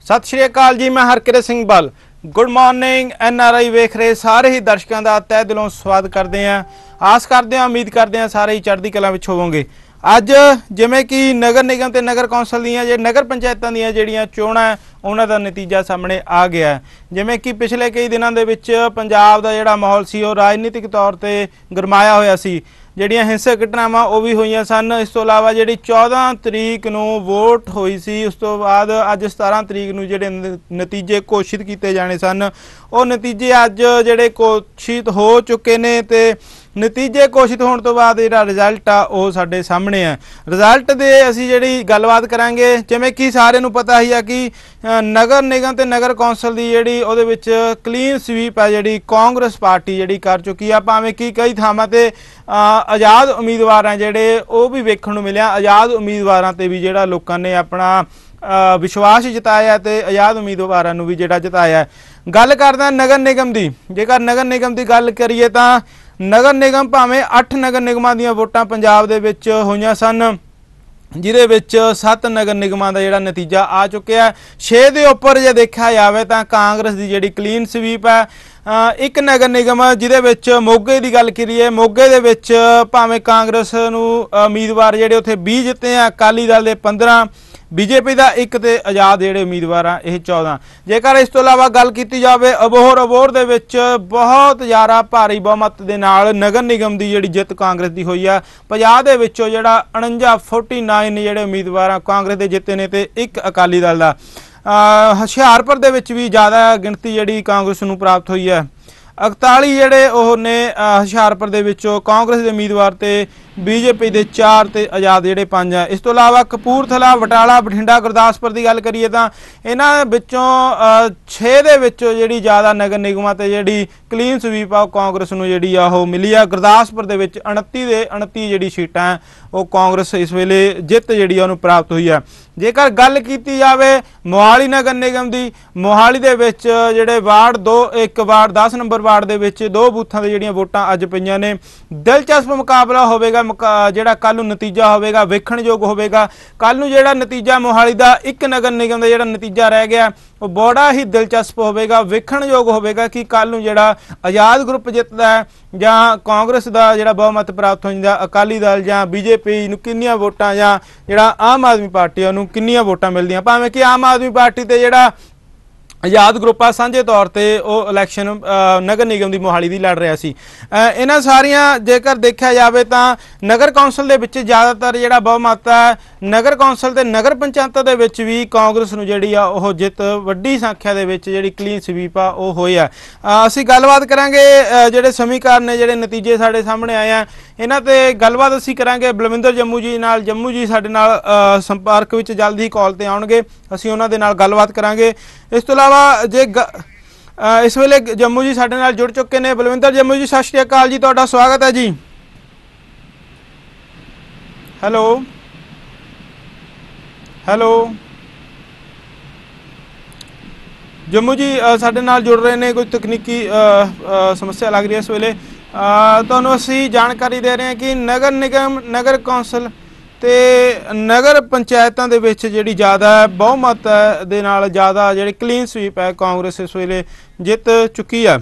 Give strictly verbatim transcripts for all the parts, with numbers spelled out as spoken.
सत श्री अकाल जी, मैं Harkirat Singh Bal. Good morning. N R I वेख रहे सारे ही दर्शकों का तह दिलों स्वागत करते हैं। आस करते हैं, उम्मीद करते हैं सारे ही चढ़ती कला विच होवोगे। अज जिमें कि नगर निगम ते नगर कौंसल दीयां जे नगर पंचायतां दीयां जिहड़ियां चोणां उन्हां दा नतीजा सामने आ गया है। जिमें कि पिछले कई दिनों के विच पंजाब दा जिहड़ा माहौल सी वो राजनीतिक तौर पर गरमाया होया सी। ਜਿਹੜੀਆਂ ਹਿੰਸਕ ਘਟਨਾਵਾਂ ਉਹ ਵੀ ਹੋਈਆਂ ਸਨ। ਇਸ ਤੋਂ ਇਲਾਵਾ ਜਿਹੜੀ ਚੌਦਾਂ ਤਰੀਕ ਨੂੰ ਵੋਟ ਹੋਈ ਸੀ, ਉਸ ਤੋਂ ਬਾਅਦ ਅੱਜ ਸਤਾਰਾਂ ਤਰੀਕ ਨੂੰ ਜਿਹੜੇ ਨਤੀਜੇ ਘੋਸ਼ਿਤ ਕੀਤੇ ਜਾਣੇ ਸਨ ਉਹ ਨਤੀਜੇ ਅੱਜ ਜਿਹੜੇ ਘੋਸ਼ਿਤ ਹੋ ਚੁੱਕੇ ਨੇ ਤੇ नतीजे घोषित होने तो बाद जो रिजल्ट आ वो साडे सामने है। रिजल्ट दे असी जिहड़ी गलबात करांगे। जिवें कि सारे नूं पता ही है कि नगर निगम ते नगर कौंसल दी जिहड़ी उहदे विच क्लीन स्वीप है जिहड़ी कांग्रेस पार्टी जिहड़ी कर चुकी है। भावें कि कई थावां ते आज़ाद उम्मीदवार हैं जिहड़े वो भी वेखण नूं मिलिया। आज़ाद उम्मीदवारां ते भी जिहड़ा लोकां ने अपना विश्वास जताया ते आज़ाद उम्मीदवारां नूं भी जिहड़ा जताया। गल करदा नगर निगम दी। जेकर नगर निगम की गल करिए तां नगर निगम भावें अठ नगर निगमां दीयां वोटां पंजाब दे विच होईयां सन, जिहदे विच सत्त नगर निगमां दा जिहड़ा नतीजा आ चुकिया है। छे दे उपर जे देखा जाए तो कांग्रेस की जिहड़ी क्लीन स्वीप है। एक नगर निगम जिहदे विच मोगे की गल करिए, मोगे दे विच भावें कांग्रेस नूं उम्मीदवार जिहड़े उत्थे बीस जिते हैं, अकाली दल दे पंद्रह, बीजेपी का एक तो आज़ाद जोड़े उम्मीदवार आ यह चौदह। जेकर इस तो इलावा गल की जाए अबोहर अबोहर दे विच बहुत ज़्यादा भारी बहुमत के नाल नगर निगम की जी जित कांग्रेस की हुई है। पचास के विचों जिहड़ा उनंजा फोर्टी नाइन जोड़े उम्मीदवार कांग्रेस के जिते ने तो एक अकाली दल का। हुशियारपुर दे विच भी ज़्यादा गिणती जी कांग्रेस नूं प्राप्त हुई है। इकताली जोड़े ने हुशियारपुर दे विचों कांग्रेस के उम्मीदवार तो बीजेपी के चार तो आज़ाद जोड़े पाँच है। इस तो इलावा कपूरथला, बटाला, बठिंडा, गुरदासपुर की गल करिए तो इन्हां विचों छे दे विचों जिहड़ी ज़्यादा नगर निगमां ते जिहड़ी क्लीन स्वीप आ कांग्रेस नूं जिहड़ी आ ओह मिली है। गुरदासपुर दे विच उनती दे उनती जिहड़ी सीटां वो कांग्रेस इस वेले जित जिहड़ी आ उहनूं प्राप्त हुई है। जेकर गल की जाए मोहाली नगर निगम की, मोहाली दे विच जिहड़े वार्ड दो एक वार्ड दस नंबर वार्ड दे विच दो बूथां दी जिहड़ियां वोटां अज पईयां ने। दिलचस्प मुकाबला होवेगा, ਜਿਹੜਾ ਕੱਲ ਨੂੰ ਨਤੀਜਾ ਹੋਵੇਗਾ ਵੇਖਣਯੋਗ ਹੋਵੇਗਾ। ਕੱਲ ਨੂੰ ਜਿਹੜਾ ਨਤੀਜਾ ਮੋਹਾਲੀ ਦਾ ਇੱਕ ਨਗਰ ਨਿਗਮ ਦਾ ਜਿਹੜਾ ਨਤੀਜਾ ਰਹਿ ਗਿਆ ਉਹ ਬੜਾ ਹੀ ਦਿਲਚਸਪ ਹੋਵੇਗਾ, ਵੇਖਣਯੋਗ ਹੋਵੇਗਾ ਕਿ ਕੱਲ ਨੂੰ ਜਿਹੜਾ ਆਜ਼ਾਦ ਗਰੁੱਪ ਜਿੱਤਦਾ ਹੈ ਜਾਂ ਕਾਂਗਰਸ ਦਾ ਜਿਹੜਾ ਬਹੁਮਤ ਪ੍ਰਾਪਤ ਹੋ ਜਾਂਦਾ, ਅਕਾਲੀ ਦਲ ਜਾਂ ਬੀਜੇਪੀ ਨੂੰ ਕਿੰਨੀਆਂ ਵੋਟਾਂ ਜਾਂ ਜਿਹੜਾ ਆਮ ਆਦਮੀ ਪਾਰਟੀ ਉਹਨੂੰ ਕਿੰਨੀਆਂ ਵੋਟਾਂ ਮਿਲਦੀਆਂ। ਭਾਵੇਂ ਕਿ ਆਮ ਆਦਮੀ ਪਾਰਟੀ ਤੇ ਜਿਹੜਾ आज़ाद ग्रुप आ सांझे तौर पर वह इलैक्शन नगर निगम की मोहाली की लड़ रहा सी। इन्हां सारियां जेकर देखा जाए तो नगर कौंसल दे विच ज़्यादातर जिहड़ा बहुमत है नगर कौंसल ते नगर पंचायतां दे विच भी कांग्रेस नूं जिहड़ी आ ओह जित वड्डी संख्या दे विच जिहड़ी क्लीन स्वीप आ ओह होई है। असीं गलबात करांगे जिहड़े समीकरण ने जिहड़े नतीजे साडे सामने आए हैं इन्हां ते गलबात असीं करांगे बलविंदर जम्मू जी नाल। जम्मू जी साडे नाल संपर्क विच जल्द ही कॉल ते आउणगे, असीं उन्हां दे नाल गलबात करांगे। इस तो इलावा जे ग, आ, इस वेले जम्मू जी साडे नाल जुड़ चुके ने। बलविंदर जम्मू जी सत श्री अकाल जी, तुहाडा स्वागत है जी। हैलो हैलो जम्मू जी साडे नाल जुड़ रहे हैं, कोई तकनीकी आ, आ, समस्या लग रही है इस वेले। तुहानूं असीं जानकारी दे रहे हैं कि नगर निगम नगर कौंसल ते नगर पंचायतां दे विच जिहड़ी ज़्यादा बहुमत दे नाल ज़्यादा जिहड़ी क्लीन स्वीप है कांग्रेस इस वेले जित चुकी है।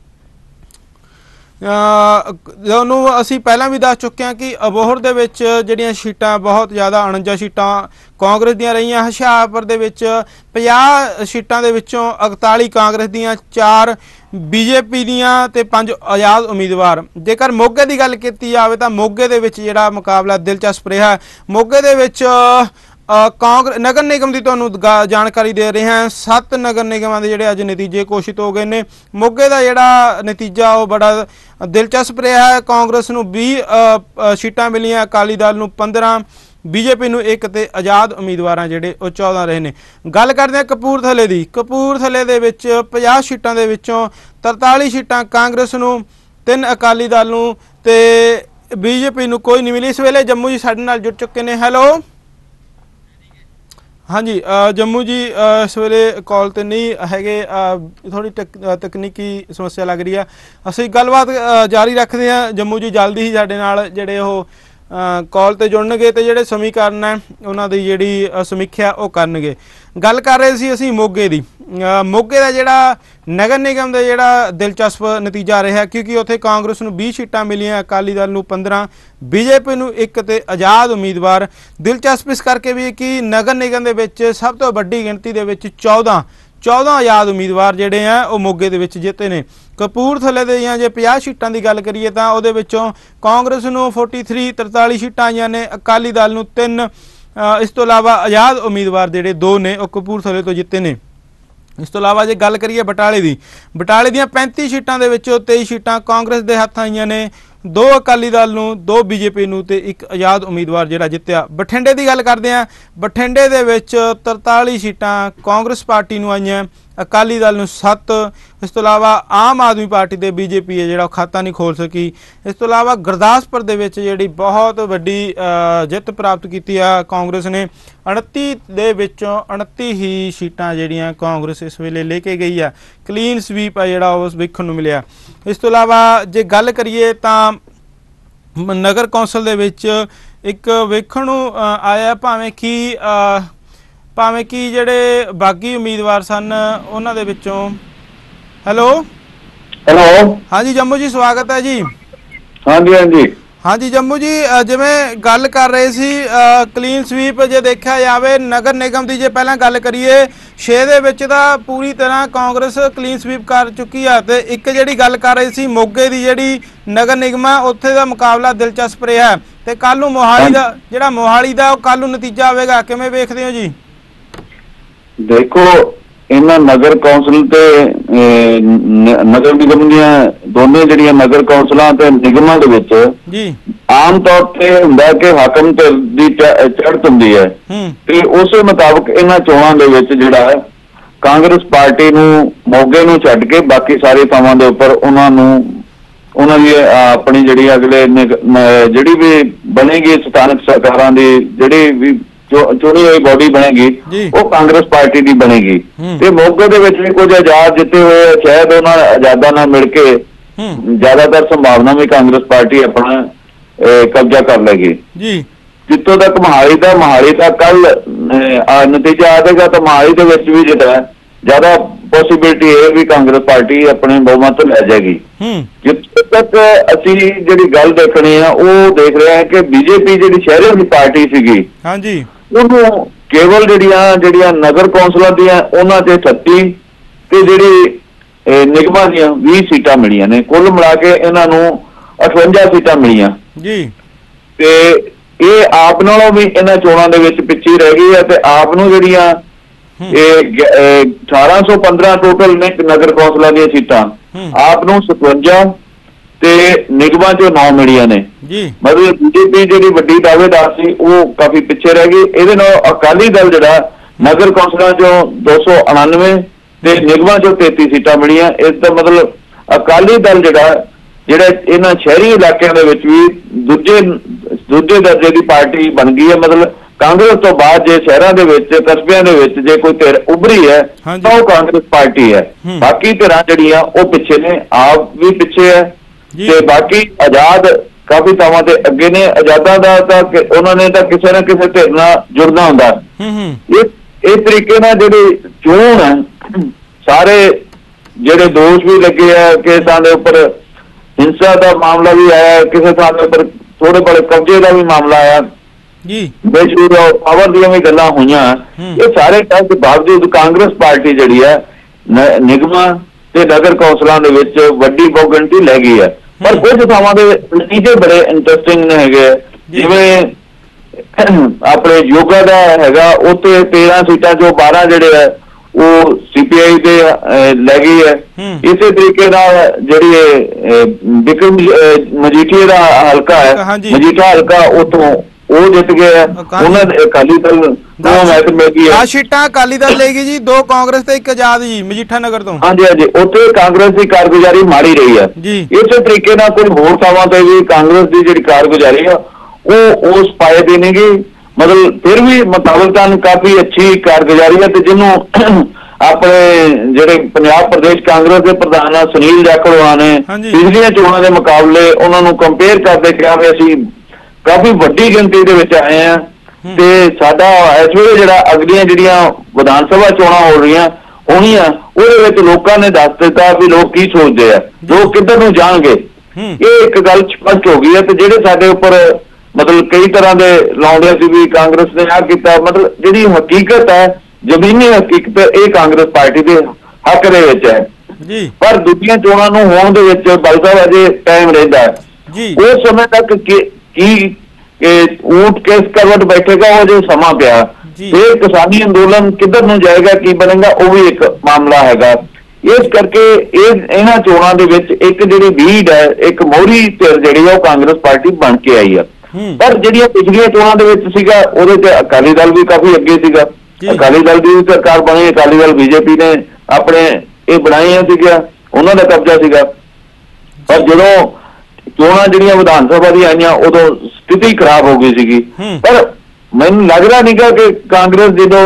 तुहानूं असीं पहलां भी दस चुके हैं कि अबोहर दे विच जिहड़ियां सीटां बहुत ज़्यादा उनंजा सीटां कांग्रेस दियां रहीआं। हुशियारपुर दे विच पचास सीटां दे विचों इकताली कांग्रेस दियां, चार बीजेपी दियां ते पंज आज़ाद उम्मीदवार। जेकर मोगे की गल की जाए तो मोगे दे विच जिहड़ा मुकाबला दिलचस्प रहा। मोगे दे विच कांग्रेस नगर निगम की तुहानूं जानकारी दे रहे हैं, सत्त नगर निगमां दे जिहड़े अज नतीजे घोषित हो गए ने। मोगे का जिहड़ा नतीजा वो बड़ा दिलचस्प रहा है। कांग्रेस नूं बीस सीटां मिलियां, अकाली दल नूं पंद्रह, बीजेपी नूं एक ते आज़ाद उम्मीदवार जिहड़े वो चौदह रहे ने। गल करदे हां कपूरथले दी। कपूरथले दे विच पचास सीटां दे विचों तरताली सीटां कांग्रेस नूं, तीन अकाली दल नूं ते बीजेपी नूं कोई नहीं मिली। इस वेले जम्मू जी साडे नाल जुड़ चुके ने। हैलो हाँ जी जम्मू जी इस वेले कॉल तो नहीं है, थोड़ी तक तकनीकी समस्या लग रही है। असीं गलबात जारी रखते हैं। जम्मू जी जल्दी ही साडे नाल जिहड़े ओह कॉल ते जुड़नगे ते जिहड़े समीकरण है उन्हां दी जिहड़ी समीक्षा वो करनगे। गल कर रहे सी असीं मोगे दी। मोगे दा जिहड़ा नगर निगम दा जिहड़ा दिलचस्प नतीजा रहा, क्योंकि उत्थे कांग्रेस नूं बीस सीटां मिलियां, अकाली दल नूं पंद्रह, बीजेपी नूं एक ते आज़ाद उम्मीदवार। दिलचस्प इस करके भी कि नगर निगम दे विच सब तो वड्डी गिणती दे विच चौदह चौदह आज़ाद उम्मीदवार जिहड़े हैं वो मोगे दे विच जिते ने। कपूरथले दीआं जे पचास सीटां की गल करिए तो उहदे विचों कांग्रेस नूं तैंतालीस तरताली सीटां आईयां ने, अकाली दल नूं तीन, इस तो इलावा आज़ाद उम्मीदवार जिहड़े दो ने वो कपूरथले तो जिते ने। इस तो इलावा जे गल करिए बटाले की, बटाले दीआं पैंती सीटां दे विचों तेईस सीटां कांग्रेस दे हत्थ आईयां ने, दो अकाली दल नूं, दो बीजेपी नूं ते एक आज़ाद उम्मीदवार जिहड़ा जित्तिया। बठिंडे की गल करते हैं, बठिंडे दे विच तरताली सीटां कांग्रेस पार्टी नूं आईयां, अकाली दल नूं सत्त, इस तो इलावा आम आदमी पार्टी दे बीजेपी है जिहड़ा खाता नहीं खोल सकी। इस तो इलावा गुरदासपुर दे विच जिहड़ी बहुत वड्डी जित प्राप्त की कांग्रेस ने, उनती दे विचों उनती ही सीटां जिहड़ियां कांग्रेस इस वेले लेके गई है। क्लीन स्वीप है जिहड़ा उस वेखण नूं मिलिया। इस तो इलावा जे गल करिए तां नगर कौंसल दे विच एक वेखण नूं आया, भावें कि भावें कि जिहड़े बागी उम्मीदवार सन उन्हां दे विचों। हेलो हेलो हाँ जी जम्मू जी, स्वागत है जी। हाँ जी हाँ जी हाँ जी जम्मू जी, जिवें गल कर रहे सी क्लीन स्वीप जे देखा जाए नगर निगम की, जे पहला गल करिए छे दे विच तां पूरी तरह कांग्रेस क्लीन स्वीप कर चुकी है। तो एक जिहड़ी गल कर रही सी मोगे की जिहड़ी नगर निगम है उत्थे दा मुकाबला दिलचस्प रहा है। तो कल नूं मोहाली दा जिहड़ा मोहाली दा कल नूं नतीजा आवेगा, किवें वेखदे हो जी? देखो इन्हां नगर कौंसल ते नगर निगम दीआं दोने जिहड़ियां नगर कौंसलां ते निगमां दे विच जी आम तौर ते हुंदा कि हाकम धिर दी चढ़त हुंदी है ते उस मुताबक इन्हां चोणां दे विच जिहड़ा कांग्रेस पार्टी नूं मोगे नूं छड्ड के बाकी सारे थावां दे उपर उन्हां नूं उन्हां दी अपनी जिहड़ी अगले जिहड़ी भी बनेगी स्थानक सरकारां दी जिहड़ी भी चुनी हुई बॉडी बनेगी वो कांग्रेस पार्टी की बनेगी। ते मोगे दे विच कुछ आजाद जिते हुए शायद उन्होंने आजादा नाल मिल के ज्यादातर संभावना भी कांग्रेस पार्टी अपना कब्जा कर लेगी। जितों तक मोहाली का मोहाली का कल नतीजा आएगा तो मोहाली के विच भी जिहड़ा ज्यादा पॉसिबिलिटी है भी कांग्रेस पार्टी अपने बहुमत लै जाएगी। जितों तक असी जिहड़ी गल देखनी है वो देख रहे हैं कि बीजेपी जिहड़ी शहरों की पार्टी सीगी, हाँ जी, उन्होंने केवल जिहड़ियां जिहड़ियां नगर कौंसलों दीआं उन्हां ते अठत्ती ते जिहड़ी निगमां दीआं बीस सीटां मिलियां ने। कुल मिला के इन्हां नूं अठवंजा सीटां मिलियां जी। ते ये आप नालों भी इन्हां चोणां दे विच पिछे रह गई है ते आप नूं जिहड़ियां अठारह सौ पंद्रह टोटल ने नगर कौंसलों दीआं सीटां, आप नूं सतवंजा ते निगमां चों नौ मिलियां ने। मतलब बीजेपी जिहड़ी वड्डी दावेदार सी वो काफी पिछे रह गई। इहदे नाल अकाली दल जिहड़ा नगर कौंसलां चों दो सौ उनानवे ते निगमां चों तैंती सीटां मिलियां। इसदा मतलब अकाली दल जिहड़ा जिहड़ा इन्हां शहरी इलाकिਆਂ ਦੇ ਵਿੱਚ भी दूजे दूजे दर्जे की पार्टी बन गई है। मतलब कांग्रेस तो बाद जे शहरां दे विच कस्बिਆਂ ਦੇ ਵਿੱਚ जे कोई धिर उभरी है तो वो कांग्रेस पार्टी है। बाकी धिरां जिहड़ियां वो पिछे ने, आप भी पिछे है ते बाकी आजाद काफी थावां ते अगे ने। आजादां दा तां उन्होंने तां किसी ना किसी धिर नाल जुड़ना हुंदा। इस इस तरीके नाल जिहड़ी चोण है सारे जिहड़े दोष भी लगे है कि थां दे उपर हिंसा का मामला भी आया, किसी थां दे उपर थोड़े बड़े कब्जे का भी मामला आया जी, बेशूर पावर दी भी गल्लां होईयां। ये सारे टैक्स के बावजूद कांग्रेस पार्टी जिहड़ी है निगमां ते नगर कौंसलां दे विच वड्डी बहुगिणती लै गई है। पर कुछ थावां दे नतीजे बड़े इंटरस्टिंग ने हैगे, जिवें अपने योगा का हैगा उत्ते तेरह सीटां चों बारह जिहड़े है वो सीपीआई दे लै गई है। इसे तरीके नाल जिहड़ी बिक्रम मजीठिया दा हलका है, मजीठा हलका उत्थों वो जित गए। उन्होंने अकाली दल दो मैच मिल गई है, सीटां अकाली दल लेगी जी, दो कांग्रेस ते एक आजाद जी मजीठा नगर तो। हाँ जी हाँ जी, उत्थे कांग्रेस की कारगुजारी माड़ी रही है जी। इस तरीके नाल कुछ होर थावां ते भी कांग्रेस की जिहड़ी कारगुजारी है वो उस पाए दी नहीं गई। मतलब फिर भी मुताबकन काफी अच्छी कारगुजारी है। जिन्हों अपने जिहड़े पंजाब प्रदेश कांग्रेस के प्रधान सुनील जाखड़ ने पिछलियां चोणां के मुकाबले उन्होंने कंपेयर करते कहा भी असीं ਕਾਫੀ ਵੱਡੀ ਗਿਣਤੀ ਦੇ ਵਿੱਚ ਆਏ ਆ ਤੇ ਸਾਡਾ ਇਸ ਵੇਲੇ ਜਿਹੜਾ ਅਗਲੀਆਂ ਜਿਹੜੀਆਂ ਵਿਧਾਨ ਸਭਾ ਚੋਣਾਂ ਹੋ ਰਹੀਆਂ ਹੋਣੀਆਂ ਉਹਦੇ ਵਿੱਚ ਲੋਕਾਂ ਨੇ ਦੱਸ ਦਿੱਤਾ ਵੀ ਲੋਕ ਕੀ ਸੋਚਦੇ ਆ, ਲੋਕ ਕਿੱਧਰ ਨੂੰ ਜਾਣਗੇ। ਇਹ ਇੱਕ ਗੱਲ ਸਪਸ਼ਟ ਹੋ ਗਈ ਹੈ। ਤੇ ਜਿਹੜੇ ਸਾਡੇ ਉੱਪਰ ਮਤਲਬ ਕਈ ਤਰ੍ਹਾਂ ਦੇ ਲਾਉਂਦੇ ਸੀ ਵੀ ਕਾਂਗਰਸ ਨੇ ਆਹ ਕੀਤਾ, ਮਤਲਬ ਜਿਹੜੀ ਹਕੀਕਤ ਹੈ, ਜ਼ਮੀਨੀ ਹਕੀਕਤ, ਇਹ ਕਾਂਗਰਸ ਪਾਰਟੀ ਦੇ ਹੱਕ ਦੇ ਵਿੱਚ ਹੈ ਜੀ। ਪਰ ਦੂਜੀਆਂ ਚੋਣਾਂ ਨੂੰ ਹੋਣ ਦੇ ਵਿੱਚ ਬਾਈ ਸਾਹਿਬ ਅਜੇ ਟਾਈਮ ਰਹਿੰਦਾ ਹੈ ਜੀ। ਉਸ ਸਮੇਂ ਤੱਕ ਕੀ ਊਂਟ ਕਿਸ ਕਰਵਟ ਬੈਠੇਗਾ ਉਹ ਜੋ ਸਮਾਂ ਪਿਆ, ਇਹ ਕਿਸਾਨੀ ਅੰਦੋਲਨ ਕਿੱਧਰ ਨੂੰ ਜਾਏਗਾ, ਕੀ ਬਣੇਗਾ, ਉਹ ਵੀ ਇੱਕ ਮਾਮਲਾ ਹੈਗਾ। ਇਸ ਕਰਕੇ ਇਹ ਇਹਨਾਂ ਚੋਣਾਂ ਦੇ ਵਿੱਚ ਇੱਕ ਜਿਹੜੀ ਲੀਡ ਹੈ, ਇੱਕ ਮੋਹਰੀ ਧਿਰ ਜਿਹੜੀ ਹੈ ਉਹ ਕਾਂਗਰਸ ਪਾਰਟੀ ਬਣ ਕੇ ਆਈ ਹੈ। ਪਰ ਜਿਹੜੀਆਂ ਪਿਛਲੀਆਂ ਚੋਣਾਂ ਦੇ ਵਿੱਚ ਸੀਗਾ ਉਹਦੇ ਤੇ ਅਕਾਲੀ ਦਲ ਵੀ ਕਾਫੀ ਅੱਗੇ ਸੀਗਾ। ਅਕਾਲੀ ਦਲ ਦੀ ਵੀ ਸਰਕਾਰ ਬਣੀ, ਅਕਾਲੀ ਦਲ ਬੀਜੇਪੀ ਨੇ ਆਪਣੇ ਇਹ ਬਣਾਈਆਂ ਸੀਗੀਆਂ, ਉਹਨਾਂ ਦਾ ਕਬਜ਼ਾ ਸੀਗਾ। ਪਰ ਜਦੋਂ ਚੋਣਾਂ ਜਿਹੜੀਆਂ ਵਿਧਾਨ ਸਭਾ ਦੀਆਂ ਆਈਆਂ ਉਦੋਂ ਸਥਿਤੀ ਖਰਾਬ ਹੋ ਗਈ ਸੀਗੀ। ਪਰ ਮੈਨੂੰ ਲੱਗਦਾ ਨਹੀਂਗਾ ਕਿ ਕਾਂਗਰਸ ਜਦੋਂ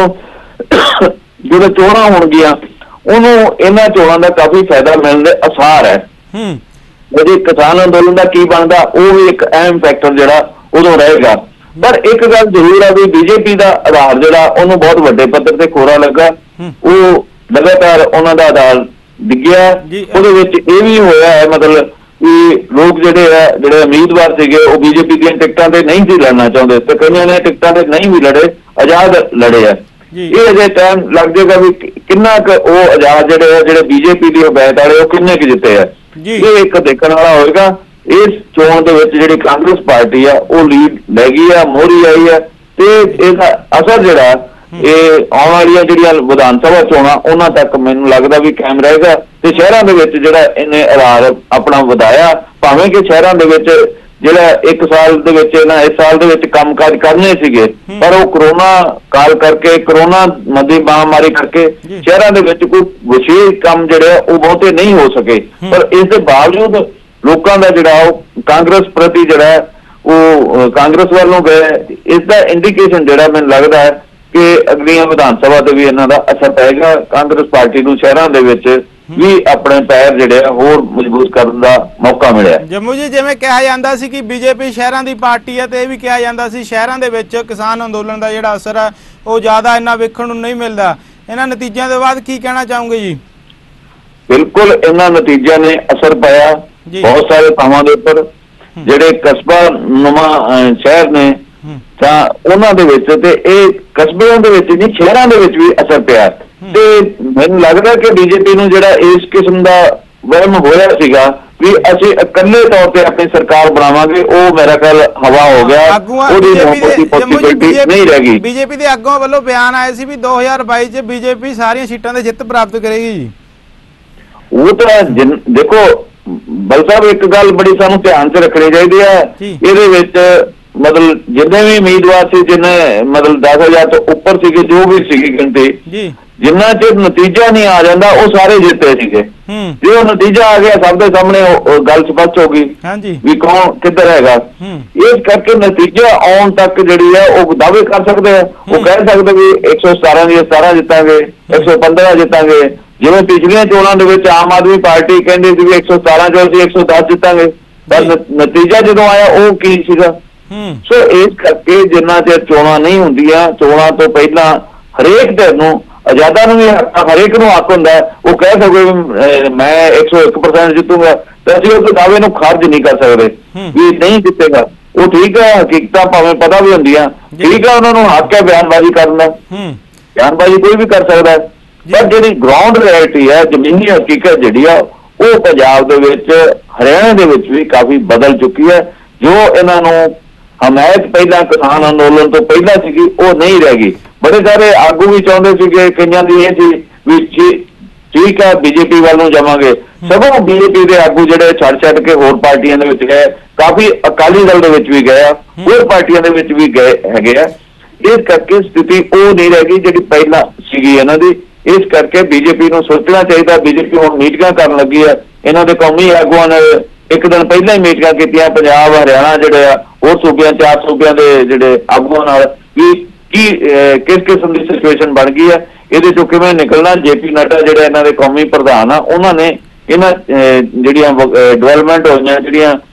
ਜਦੋਂ ਚੋਣਾਂ ਹੋਣਗੀਆਂ ਉਹਨੂੰ ਇਹਨਾਂ ਚੋਣਾਂ ਦਾ ਕਾਫੀ ਫਾਇਦਾ ਮਿਲਣ ਦੇ ਆਸਾਰ ਹੈ। ਉਹਦੇ ਕਿਸਾਨ ਅੰਦੋਲਨ ਦਾ ਕੀ ਬਣਦਾ ਉਹ ਵੀ ਇੱਕ ਅਹਿਮ ਫੈਕਟਰ ਜਿਹੜਾ ਉਦੋਂ ਰਹੇਗਾ। ਪਰ ਇੱਕ ਗੱਲ ਜ਼ਰੂਰ ਹੈ ਵੀ ਬੀਜੇਪੀ ਦਾ ਆਧਾਰ ਜਿਹੜਾ ਉਹਨੂੰ ਬਹੁਤ ਵੱਡੇ ਪੱਧਰ ਤੇ ਖੋਰਾ ਲੱਗਾ, ਉਹ ਲਗਾਤਾਰ ਉਹਨਾਂ ਦਾ ਆਧਾਰ ਡਿੱਗਿਆ। ਉਹਦੇ ਵਿੱਚ ਇਹ ਵੀ ਹੋਇਆ ਹੈ ਮਤਲਬ ਵੀ ਲੋਕ ਜਿਹੜੇ ਆ ਜਿਹੜੇ ਉਮੀਦਵਾਰ ਸੀਗੇ ਉਹ ਬੀਜੇਪੀ ਦੀਆਂ ਟਿਕਟਾਂ ਤੇ ਨਹੀਂ ਸੀ ਲੜਨਾ ਚਾਹੁੰਦੇ ਤੇ ਕਈਆਂ ਨੇ ਟਿਕਟਾਂ ਤੇ ਨਹੀਂ ਵੀ ਲੜੇ, ਆਜ਼ਾਦ ਲੜੇ ਆ। ਇਹ ਅਜੇ ਟਾਈਮ ਲੱਗ ਜਾਏਗਾ ਵੀ ਕਿੰਨਾ ਕੁ ਉਹ ਆਜ਼ਾਦ ਜਿਹੜੇ ਆ ਜਿਹੜੇ ਬੀਜੇਪੀ ਦੀ ਹਮਾਇਤ ਵਾਲੇ ਉਹ ਕਿੰਨੇ ਕੁ ਜਿੱਤੇ ਆ, ਇਹ ਇੱਕ ਦੇਖਣ ਵਾਲਾ ਹੋਏਗਾ। ਇਸ ਚੋਣ ਦੇ ਵਿੱਚ ਜਿਹੜੀ ਕਾਂਗਰਸ ਪਾਰਟੀ ਆ ਉਹ ਲੀਡ ਲੈ ਗਈ ਆ, ਮੋਹਰੀ ਆਈ ਆ ਤੇ ਇਹਦਾ ਅਸਰ ਜਿਹੜਾ ਇਹ ਆਉਣ ਵਾਲੀਆਂ ਜਿਹੜੀਆਂ ਵਿਧਾਨ ਸਭਾ ਚੋਣਾਂ ਉਹਨਾਂ ਤੱਕ ਮੈਨੂੰ ਲੱਗਦਾ ਵੀ ਕਾਇਮ ਰਹੇਗਾ। ਤੇ ਸ਼ਹਿਰਾਂ ਦੇ ਵਿੱਚ ਜਿਹੜਾ ਇਹਨੇ ਆਧਾਰ ਆਪਣਾ ਵਧਾਇਆ, ਭਾਵੇਂ ਕਿ ਸ਼ਹਿਰਾਂ ਦੇ ਵਿੱਚ ਜਿਹੜਾ ਇੱਕ ਸਾਲ ਦੇ ਵਿੱਚ ਇਹਨਾਂ ਇਸ ਸਾਲ ਦੇ ਵਿੱਚ ਕੰਮਕਾਜ ਕਰਨੇ ਸੀਗੇ ਪਰ ਉਹ ਕਰੋਨਾ ਕਾਲ ਕਰਕੇ, ਕਰੋਨਾ ਮਦੀ ਮਹਾਮਾਰੀ ਕਰਕੇ ਸ਼ਹਿਰਾਂ ਦੇ ਵਿੱਚ ਕੋਈ ਵਿਸ਼ੇਸ਼ ਕੰਮ ਜਿਹੜੇ ਉਹ ਬਹੁਤੇ ਨਹੀਂ ਹੋ ਸਕੇ। ਪਰ ਇਸ ਦੇ ਬਾਵਜੂਦ ਲੋਕਾਂ ਦਾ ਜਿਹੜਾ ਉਹ ਕਾਂਗਰਸ ਪ੍ਰਤੀ ਜਿਹੜਾ ਉਹ ਕਾਂਗਰਸ ਵੱਲੋਂ ਗਏ, ਇਸ ਦਾ ਇੰਡੀਕੇਸ਼ਨ ਜਿਹੜਾ ਮੈਨੂੰ ਲੱਗਦਾ ਹੈ ਕਿ ਅਗਲੀਆਂ ਵਿਧਾਨ ਸਭਾ ਤੇ ਵੀ ਇਹਨਾਂ ਦਾ ਅਸਰ ਪਏਗਾ। ਕਾਂਗਰਸ ਪਾਰਟੀ ਨੂੰ ਸ਼ਹਿਰਾਂ ਦੇ ਵਿੱਚ ਵੀ ਆਪਣੇ ਪੈਰ ਜਿਹੜੇ ਆ ਹੋਰ ਮਜ਼ਬੂਤ ਕਰਨ ਦਾ ਮੌਕਾ ਮਿਲਿਆ। ਜੰਮੂ ਜੀ, ਜਿਵੇਂ ਕਿਹਾ ਜਾਂਦਾ ਸੀ ਕਿ ਬੀਜੇਪੀ ਸ਼ਹਿਰਾਂ ਦੀ ਪਾਰਟੀ ਹੈ ਤੇ ਇਹ ਵੀ ਕਿਹਾ ਜਾਂਦਾ ਸੀ ਸ਼ਹਿਰਾਂ ਦੇ ਵਿੱਚ ਕਿਸਾਨ ਅੰਦੋਲਨ ਦਾ ਜਿਹੜਾ ਅਸਰ ਹੈ ਉਹ ਜ਼ਿਆਦਾ ਇੰਨਾ ਵੇਖਣ ਨੂੰ ਨਹੀਂ ਮਿਲਦਾ। ਇਹਨਾਂ ਨਤੀਜਿਆਂ ਦੇ ਬਾਅਦ ਕੀ ਕਹਿਣਾ ਚਾਹੋਗੇ ਜੀ? ਬਿਲਕੁਲ ਇਹਨਾਂ ਨਤੀਜਿਆਂ ਨੇ ਅਸਰ ਪਾਇਆ ਬਹੁਤ ਸਾਰੇ ਥਾਵਾਂ ਦੇ ਉੱਪਰ। ਜਿਹੜੇ ਕਸਬਾ ਨੁਮਾ ਸ਼ਹਿਰ ਨੇ ਤਾਂ ਉਹਨਾਂ ਦੇ ਵਿੱਚ ਤੇ ਇਹ ਕਸਬਿਆਂ ਦੇ ਵਿੱਚ ਨਹੀਂ ਸ਼ਹਿਰਾਂ ਦੇ ਵਿੱਚ ਵੀ ਅਸਰ ਪਿਆ। ਤੇ ਮੈਨੂੰ ਲੱਗਦਾ ਕਿ ਬੀਜੇਪੀ ਨੂੰ ਜਿਹੜਾ ਇਸ ਕਿਸਮ ਦਾ ਵਹਿਮ ਹੋਇਆ ਸੀਗਾ ਵੀ ਅਸੀਂ ਇਕੱਲੇ ਤੌਰ ਤੇ ਆਪਣੀ ਸਰਕਾਰ ਬਣਾਵਾਂਗੇ, ਉਹ ਮੇਰਾ ਖਿਆਲ ਹਵਾ ਹੋ ਗਿਆ, ਉਹਦੀ ਪੋਸਿਬਿਲਿਟੀ ਨਹੀਂ ਰਹਿ ਗਈ। ਬੀਜੇਪੀ ਦੇ ਆਗੂਆਂ ਵੱਲੋਂ ਬਿਆਨ ਆਏ ਸੀ ਵੀ ਦੋ ਹਜ਼ਾਰ ਬਾਈ ਚ ਬੀਜੇਪੀ ਸਾਰੀਆਂ ਸੀਟਾਂ ਤੇ ਜਿੱਤ ਪ੍ਰਾਪਤ ਕਰੇਗੀ ਜੀ। ਉਹ ਤਾਂ ਦੇਖੋ ਬਲ ਸਾਹਿਬ ਇੱਕ ਗੱਲ ਬੜੀ ਸਾਨੂੰ ਧਿਆਨ ਚ ਰੱਖਣੀ ਚਾਹੀਦੀ ਹੈ, ਇਹਦੇ ਵਿੱਚ ਮਤਲਬ ਜਿੰਨੇ ਵੀ ਉਮੀਦਵਾਰ ਸੀ ਜਿਹਨੇ ਮਤਲਬ ਦਸ ਹਜ਼ਾਰ ਤੋਂ ਉੱਪਰ ਸੀਗੇ ਜੋ ਵੀ ਸੀਗੀ ਗਿਣਤੀ, ਜਿੰਨਾ ਚਿਰ ਨਤੀਜਾ ਨਹੀਂ ਆ ਜਾਂਦਾ ਉਹ ਸਾਰੇ ਜਿੱਤੇ ਸੀਗੇ। ਜੇ ਉਹ ਨਤੀਜਾ ਆ ਗਿਆ ਸਭ ਦੇ ਸਾਹਮਣੇ ਗੱਲ ਸਪਸ਼ਟ ਹੋ ਗਈ ਵੀ ਕੌਣ ਕਿੱਧਰ ਹੈਗਾ। ਇਸ ਕਰਕੇ ਨਤੀਜਾ ਆਉਣ ਤੱਕ ਜਿਹੜੀ ਹੈ ਉਹ ਦਾਅਵੇ ਕਰ ਸਕਦੇ ਆ, ਉਹ ਕਹਿ ਸਕਦੇ ਵੀ ਇੱਕ ਸੌ ਸਤਾਰਾਂ ਦੀ ਸਤਾਰਾਂ ਜਿੱਤਾਂਗੇ, ਇੱਕ ਸੌ ਪੰਦਰਾਂ ਜਿੱਤਾਂਗੇ। ਜਿਵੇਂ ਪਿਛਲੀਆਂ ਚੋਣਾਂ ਦੇ ਵਿੱਚ ਆਮ ਆਦਮੀ ਪਾਰਟੀ ਕਹਿੰਦੀ ਸੀ ਵੀ ਇੱਕ ਸੌ ਸਤਾਰਾਂ ਚੋਂ ਅਸੀਂ ਇੱਕ ਸੌ ਦਸ ਜਿੱਤਾਂਗੇ, ਪਰ ਨਤੀਜਾ ਜਦੋਂ ਆਇਆ ਉਹ ਕੀ ਸੀਗਾ। ਸੋ ਇਸ ਕਰਕੇ ਜਿੰਨਾ ਚਿਰ ਚੋਣਾਂ ਨਹੀਂ ਹੁੰਦੀਆਂ, ਚੋਣਾਂ ਤੋਂ ਪਹਿਲਾਂ ਹਰੇਕ ਧਿਰ ਨੂੰ, ਆਜ਼ਾਦਾਂ ਨੂੰ ਵੀ ਹਰੇਕ ਨੂੰ ਹੱਕ ਹੁੰਦਾ ਉਹ ਕਹਿ ਸਕਦੇ ਮੈਂ ਇੱਕ ਸੌ ਇੱਕ ਪਰਸੈਂਟ ਜਿੱਤੂਗਾ, ਤੇ ਅਸੀਂ ਉਸ ਦਾਅਵੇ ਨੂੰ ਖਾਰਜ ਨਹੀਂ ਕਰ ਸਕਦੇ ਵੀ ਨਹੀਂ ਜਿੱਤੇਗਾ। ਉਹ ਠੀਕ ਹੈ, ਹਕੀਕਤਾਂ ਭਾਵੇਂ ਪਤਾ ਵੀ ਹੁੰਦੀਆਂ, ਠੀਕ ਹੈ, ਉਹਨਾਂ ਨੂੰ ਹੱਕ ਹੈ ਬਿਆਨਬਾਜ਼ੀ ਕਰਨ ਦਾ, ਬਿਆਨਬਾਜ਼ੀ ਕੋਈ ਵੀ ਕਰ ਸਕਦਾ। ਪਰ ਜਿਹੜੀ ਗਰਾਊਂਡ ਰਿਐਲਿਟੀ ਹੈ, ਜ਼ਮੀਨੀ ਹਕੀਕਤ ਜਿਹੜੀ ਆ ਉਹ ਪੰਜਾਬ ਦੇ ਵਿੱਚ, ਹਰਿਆਣਾ ਦੇ ਵਿੱਚ ਵੀ ਕਾਫੀ ਬਦਲ ਚੁੱਕੀ ਹੈ। ਜੋ ਇਹਨਾਂ ਨੂੰ ਹਮਾਇਤ ਪਹਿਲਾਂ ਕਿਸਾਨ ਅੰਦੋਲਨ ਤੋਂ ਪਹਿਲਾਂ ਸੀਗੀ ਉਹ ਨਹੀਂ ਰਹਿ ਗਈ। ਬੜੇ ਸਾਰੇ ਆਗੂ ਵੀ ਚਾਹੁੰਦੇ ਸੀਗੇ, ਕਈਆਂ ਦੀ ਇਹ ਸੀ ਵੀ ਠੀਕ ਹੈ ਬੀਜੇਪੀ ਵੱਲ ਨੂੰ ਜਾਵਾਂਗੇ, ਸਗੋਂ ਬੀਜੇਪੀ ਦੇ ਆਗੂ ਜਿਹੜੇ ਛੱਡ ਛੱਡ ਕੇ ਹੋਰ ਪਾਰਟੀਆਂ ਦੇ ਵਿੱਚ ਗਏ, ਕਾਫੀ ਅਕਾਲੀ ਦਲ ਦੇ ਵਿੱਚ ਵੀ ਗਏ ਆ, ਹੋਰ ਪਾਰਟੀਆਂ ਦੇ ਵਿੱਚ ਵੀ ਗਏ ਹੈਗੇ ਆ। ਇਸ ਕਰਕੇ ਸਥਿਤੀ ਉਹ ਨਹੀਂ ਰਹਿ ਗਈ ਜਿਹੜੀ ਪਹਿਲਾਂ ਸੀਗੀ ਇਹਨਾਂ ਦੀ। ਇਸ ਕਰਕੇ ਬੀਜੇਪੀ ਨੂੰ ਸੋਚਣਾ ਚਾਹੀਦਾ। ਬੀਜੇਪੀ ਹੁਣ ਮੀਟਿੰਗਾਂ ਕਰਨ ਲੱਗੀ ਹੈ, ਇਹਨਾਂ ਦੇ ਕੌਮੀ ਆਗੂਆਂ ਨੇ ਇੱਕ ਦਿਨ ਪਹਿਲਾਂ ਹੀ ਮੀਟਿੰਗਾਂ ਕੀਤੀਆਂ ਪੰਜਾਬ, ਹਰਿਆਣਾ ਜਿਹੜੇ ਆ ਹੋਰ ਸੂਬਿਆਂ, ਚਾਰ ਸੂਬਿਆਂ ਦੇ ਜਿਹੜੇ ਆਗੂਆਂ ਨਾਲ ਵੀ ਕੀ ਕਿਸ ਕਿਸਮ ਦੀ ਸਿਚੁਏਸ਼ਨ ਬਣ ਗਈ ਹੈ, ਇਹਦੇ ਚੋਂ ਕਿਵੇਂ ਨਿਕਲਣਾ। ਜੇਪੀ ਨੱਡਾ ਜਿਹੜੇ ਇਹਨਾਂ ਦੇ ਕੌਮੀ ਪ੍ਰਧਾਨ ਆ, ਉਹਨਾਂ ਨੇ ਇਹਨਾਂ ਜਿਹੜੀਆਂ ਡਿਵੈਲਪਮੈਂਟ ਹੋਈਆਂ, ਜਿਹੜੀਆਂ